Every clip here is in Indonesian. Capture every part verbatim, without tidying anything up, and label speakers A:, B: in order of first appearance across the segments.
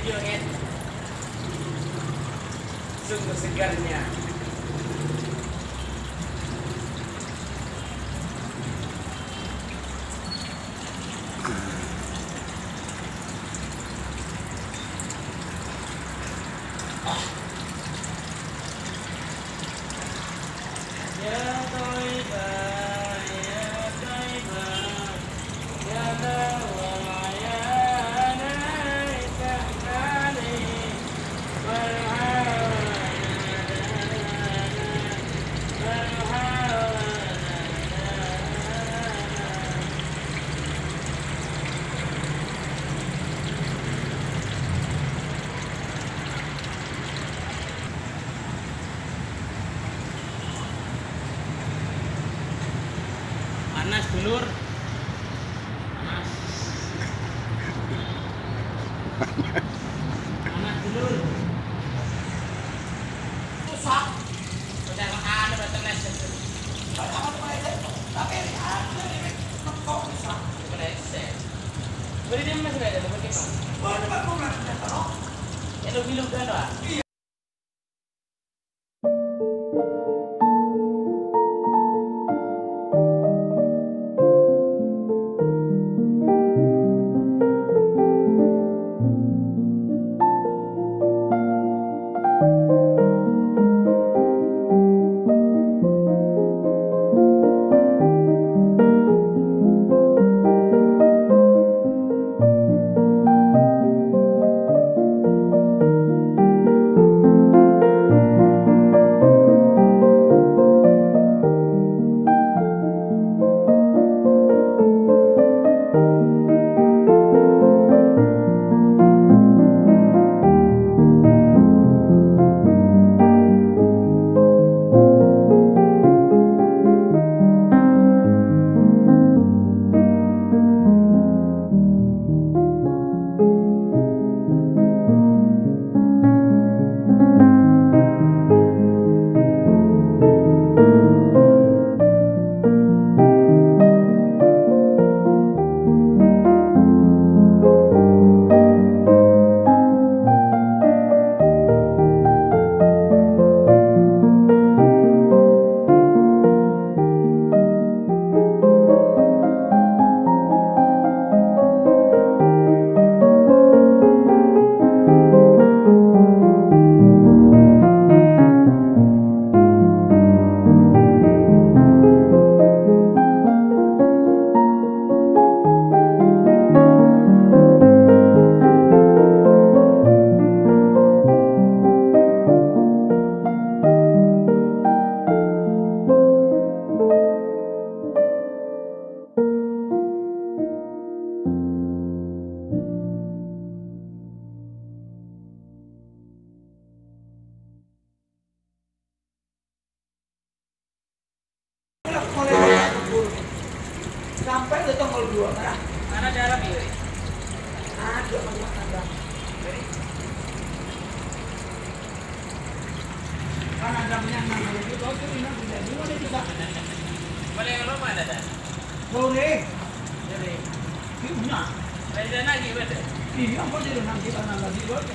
A: Radiohead. Sungguh segarnya. Panas dulur. Panas. Panas dulur. Susah. Udah makan udah teles. Kalau kamu aja tapi ada nih kok susah. Bereset. Beri dia masih ada bagaimana? Baru baru nanti tahu. Ya lu bilang kan lah.
B: Sampai ke tanggal dua kan?
A: Mana dalam ini?
B: Ada rumah tangga. Kan ada minyak nama itu, kau tu minyak tidak dua ni juga.
A: Boleh yang lama ada dah.
B: Boleh.
A: Jadi,
B: Punya.
A: ada lagi betul.
B: Iya, kau jadi nanti karena lagi boleh.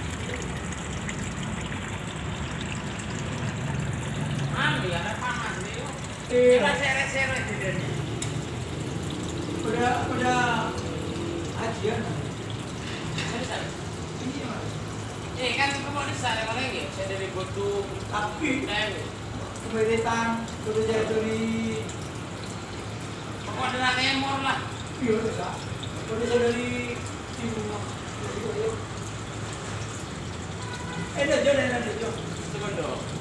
A: Anu ya, ada panas ni.
B: Eh,
A: Seret-seret jadi ni.
B: udah udah ajian.
A: Eh kan kamu di sana mana lagi? Saya dari Botu,
B: Tapi
A: Dewi.
B: kebetulan sudah jadi dari
A: Pokok ada nemor lah.
B: iya sudah. Sudah jadi dari timur. Eh, dah jadi dah jadi.
A: Sebentar.